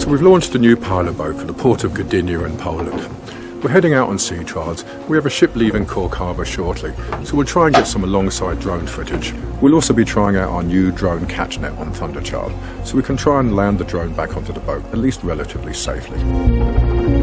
So we've launched a new pilot boat for the port of Gdynia in Poland. We're heading out on sea trials. We have a ship leaving Cork Harbour shortly, so we'll try and get some alongside drone footage. We'll also be trying out our new drone catch net on Thunderchild, so we can try and land the drone back onto the boat, at least relatively safely.